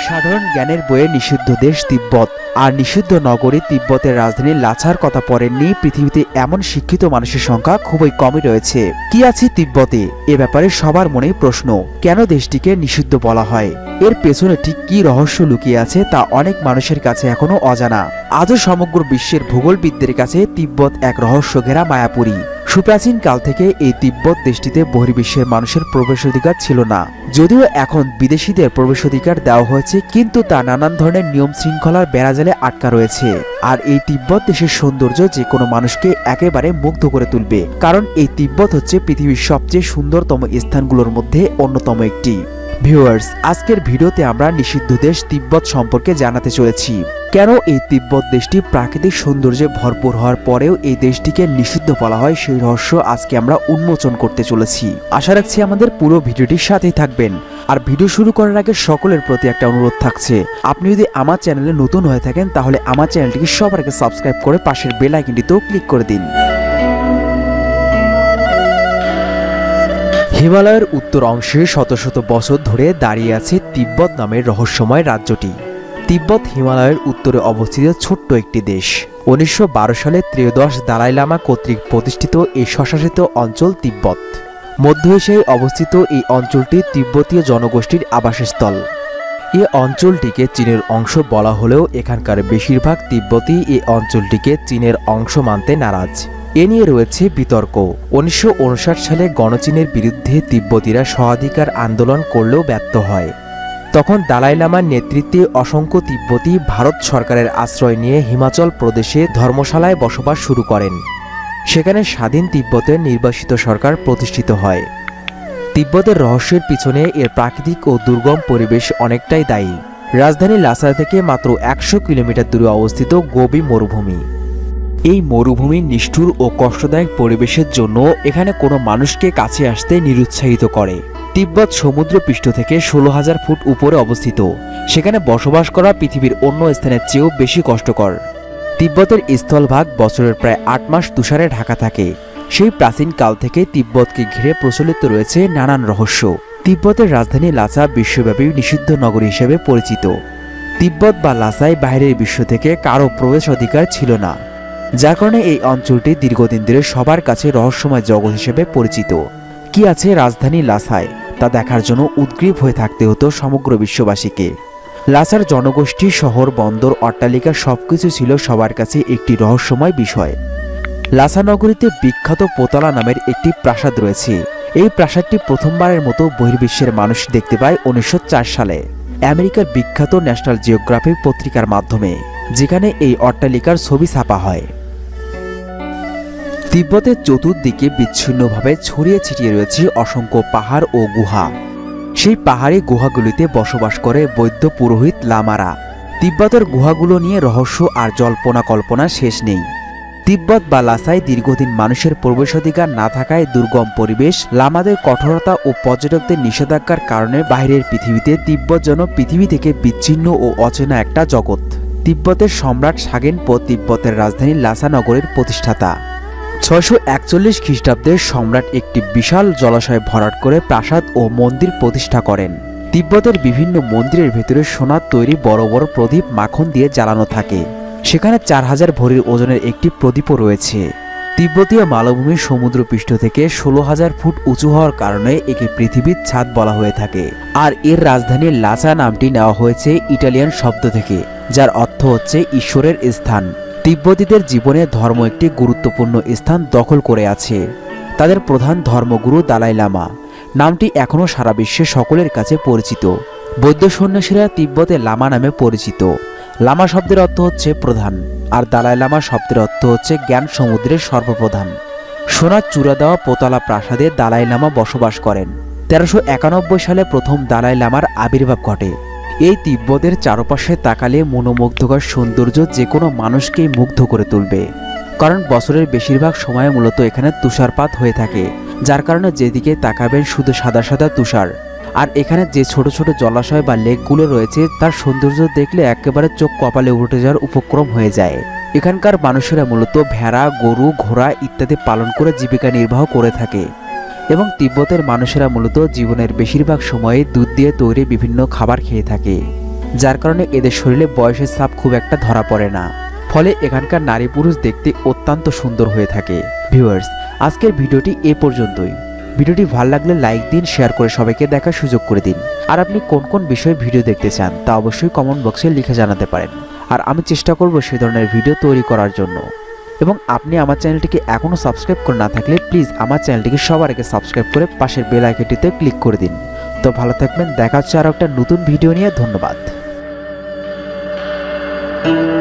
সাধারণ জ্ঞানের বইয়ে নিষিদ্ধ দেশ তিব্বত আর নিষিদ্ধ নগরী তিব্বতের রাজধানী লাছার কথা পড়েননি পৃথিবীতে এমন শিক্ষিত মানুষের সংখ্যা খুবই কমই রয়েছে। কি আছে তিব্বতে, এ ব্যাপারে সবার মনেই প্রশ্ন। কেন দেশটিকে নিষিদ্ধ বলা হয়, এর পেছনে ঠিক কি রহস্য লুকিয়ে আছে তা অনেক মানুষের কাছে এখনো অজানা। আজও সমগ্র বিশ্বের ভূগোলবিদদের কাছে তিব্বত এক রহস্য ঘেরা মায়াপুরী। সুপ্রাচীন কাল থেকে এই তিব্বত দেশটিতে বহির্বিশ্বের মানুষের প্রবেশাধিকার ছিল না। যদিও এখন বিদেশিদের প্রবেশাধিকার দেওয়া হয়েছে, কিন্তু তা নানান ধরনের নিয়ম শৃঙ্খলার বেড়াজালে আটকা রয়েছে। আর এই তিব্বত দেশের সৌন্দর্য যে কোনো মানুষকে একেবারে মুগ্ধ করে তুলবে, কারণ এই তিব্বত হচ্ছে পৃথিবীর সবচেয়ে সুন্দরতম স্থানগুলোর মধ্যে অন্যতম একটি। ভিউয়ার্স, আজকের ভিডিওতে আমরা নিষিদ্ধ দেশ তিব্বত সম্পর্কে জানাতে চলেছি। কেন এই তিব্বত দেশটি প্রাকৃতিক সৌন্দর্যে ভরপুর হওয়ার পরেও এই দেশটিকে নিষিদ্ধ বলা হয়, সেই রহস্য আজকে আমরা উন্মোচন করতে চলেছি। আশা রাখছি আমাদের পুরো ভিডিওটির সাথেই থাকবেন। আর ভিডিও শুরু করার আগে সকলের প্রতি একটা অনুরোধ থাকছে, আপনি যদি আমার চ্যানেলে নতুন হয়ে থাকেন তাহলে আমার চ্যানেলটিকে সবার আগে সাবস্ক্রাইব করে পাশের বেল আইকনটিতেও ক্লিক করে দিন। হিমালয়ের উত্তর অংশে শত শত বছর ধরে দাঁড়িয়ে আছে তিব্বত নামের রহস্যময় রাজ্যটি। তিব্বত হিমালয়ের উত্তরে অবস্থিত ছোট্ট একটি দেশ। 1912 সালে ত্রয়োদশ দালাই লামা কর্তৃক প্রতিষ্ঠিত এই স্বশাসিত অঞ্চল তিব্বত। মধ্য এশিয়ায় অবস্থিত এই অঞ্চলটি তিব্বতীয় জনগোষ্ঠীর আবাসস্থল। এই অঞ্চলটিকে চীনের অংশ বলা হলেও এখানকার বেশিরভাগ তিব্বতী এই অঞ্চলটিকে চীনের অংশ মানতে নারাজ। এ নিয়ে রয়েছে বিতর্ক। 1959 সালে গণচীনের বিরুদ্ধে তিব্বতীরা স্বাধিকার আন্দোলন করলেও ব্যর্থ হয়। তখন দালাই লামার নেতৃত্বে অসংখ্য তিব্বতী ভারত সরকারের আশ্রয় নিয়ে হিমাচল প্রদেশে ধর্মশালায় বসবাস শুরু করেন। সেখানে স্বাধীন তিব্বতের নির্বাসিত সরকার প্রতিষ্ঠিত হয়। তিব্বতের রহস্যের পিছনে এর প্রাকৃতিক ও দুর্গম পরিবেশ অনেকটাই দায়ী। রাজধানী লাসা থেকে মাত্র 100 কিলোমিটার দূরে অবস্থিত গোবি মরুভূমি। এই মরুভূমির নিষ্ঠুর ও কষ্টদায়ক পরিবেশের জন্য এখানে কোনো মানুষকে কাছে আসতে নিরুৎসাহিত করে। তিব্বত সমুদ্রপৃষ্ঠ থেকে 16,000 ফুট উপরে অবস্থিত। সেখানে বসবাস করা পৃথিবীর অন্য স্থানের চেয়েও বেশি কষ্টকর। তিব্বতের স্থলভাগ বছরের প্রায় 8 মাস তুষারে ঢাকা থাকে। সেই প্রাচীন কাল থেকে তিব্বতকে ঘিরে প্রচলিত রয়েছে নানান রহস্য। তিব্বতের রাজধানী লাসা বিশ্বব্যাপী নিষিদ্ধ নগরী হিসেবে পরিচিত। তিব্বত বা লাসায় বাইরের বিশ্ব থেকে কারো প্রবেশ অধিকার ছিল না, যার কারণে এই অঞ্চলটি দীর্ঘদিন ধরে সবার কাছে রহস্যময় জগৎ হিসেবে পরিচিত। কি আছে রাজধানী লাসায় তা দেখার জন্য উদ্গ্রীব হয়ে থাকতে হতো সমগ্র বিশ্ববাসীকে। লাসার জনগোষ্ঠী, শহর, বন্দর, অট্টালিকা সবকিছু ছিল সবার কাছে একটি রহস্যময় বিষয়। লাসা নগরীতে বিখ্যাত পোতালা নামের একটি প্রাসাদ রয়েছে। এই প্রাসাদটি প্রথমবারের মতো বহির্বিশ্বের মানুষ দেখতে পায় 1904 সালে আমেরিকার বিখ্যাত ন্যাশনাল জিওগ্রাফিক পত্রিকার মাধ্যমে, যেখানে এই অট্টালিকার ছবি ছাপা হয়। তিব্বতের চতুর্দিকে বিচ্ছিন্নভাবে ছড়িয়ে ছিটিয়ে রয়েছে অসংখ্য পাহাড় ও গুহা। সেই পাহাড়ি গুহাগুলিতে বসবাস করে বৌদ্ধ পুরোহিত লামারা। তিব্বতের গুহাগুলো নিয়ে রহস্য আর জল্পনা কল্পনা শেষ নেই। তিব্বত বা লাসায় দীর্ঘদিন মানুষের প্রবেশাধিকার না থাকায় দুর্গম পরিবেশ, লামাদের কঠোরতা ও পর্যটকদের নিষেধাজ্ঞার কারণে বাইরের পৃথিবীতে তিব্বত যেন পৃথিবী থেকে বিচ্ছিন্ন ও অচেনা একটা জগৎ। তিব্বতের সম্রাট সাগেনপো তিব্বতের রাজধানী লাসা নগরের প্রতিষ্ঠাতা। 641 খ্রিস্টাব্দে সম্রাট একটি বিশাল জলাশয় ভরাট করে প্রাসাদ ও মন্দির প্রতিষ্ঠা করেন। তিব্বতের বিভিন্ন মন্দিরের ভেতরে সোনার তৈরি বড় বড় প্রদীপ মাখন দিয়ে জ্বালানো থাকে। সেখানে 4000 ভরির ওজনের একটি প্রদীপও রয়েছে। তিব্বতীয় মালভূমির সমুদ্রপৃষ্ঠ থেকে 16,000 ফুট উঁচু হওয়ার কারণে একে পৃথিবীর ছাদ বলা হয়ে থাকে। আর এর রাজধানী লাসা নামটি নেওয়া হয়েছে ইটালিয়ান শব্দ থেকে, যার অর্থ হচ্ছে ঈশ্বরের স্থান। তিব্বতীদের জীবনে ধর্ম একটি গুরুত্বপূর্ণ স্থান দখল করে আছে। তাদের প্রধান ধর্মগুরু দালাই লামা নামটি এখনও সারা বিশ্বে সকলের কাছে পরিচিত। বৌদ্ধ সন্ন্যাসীরা তিব্বতে লামা নামে পরিচিত। লামা শব্দের অর্থ হচ্ছে প্রধান, আর দালাই লামা শব্দের অর্থ হচ্ছে জ্ঞান সমুদ্রের সর্বপ্রধান। সোনার চূড়া দেওয়া পোতালা প্রাসাদে দালাই লামা বসবাস করেন। 1391 সালে প্রথম দালাই লামার আবির্ভাব ঘটে। এই তিব্বতের চারপাশে তাকালে মনোমুগ্ধকর সৌন্দর্য যে কোনো মানুষকেই মুগ্ধ করে তুলবে, কারণ বছরের বেশিরভাগ সময় মূলত এখানে তুষারপাত হয়ে থাকে, যার কারণে যেদিকে তাকাবেন শুধু সাদা সাদা তুষার। আর এখানে যে ছোট ছোট জলাশয় বা লেকগুলো রয়েছে তার সৌন্দর্য দেখলে একেবারে চোখ কপালে উঠে যাওয়ার উপক্রম হয়ে যায়। এখানকার মানুষেরা মূলত ভেড়া, গরু, ঘোড়া ইত্যাদি পালন করে জীবিকা নির্বাহ করে থাকে। এবং তিব্বতের মানুষেরা মূলত জীবনের বেশিরভাগ সময়ে দুধ দিয়ে তৈরি বিভিন্ন খাবার খেয়ে থাকে। যার কারণে এদের শরীরে বয়সের ছাপ খুব একটা ধরা পড়ে না, ফলে এখানকার নারী পুরুষ দেখতে অত্যন্ত সুন্দর হয়ে থাকে। ভিউয়ার্স, আজকের ভিডিওটি এ পর্যন্তই। ভিডিওটি ভালো লাগলে লাইক দিন, শেয়ার করে সবাইকে দেখার সুযোগ করে দিন। আর আপনি কোন কোন বিষয়ে ভিডিও দেখতে চান তা অবশ্যই কমেন্ট বক্সে লিখে জানাতে পারেন, আর আমি চেষ্টা করব সেই ধরনের ভিডিও তৈরি করার জন্য। এবং আপনি আমার চ্যানেলটিকে এখনও সাবস্ক্রাইব করে না থাকলে প্লিজ আমার চ্যানেলটিকে সবার আগে সাবস্ক্রাইব করে পাশের বেল আইকনটিতে ক্লিক করে দিন। তো ভালো থাকবেন, দেখা হচ্ছে আরও একটা নতুন ভিডিও নিয়ে। ধন্যবাদ।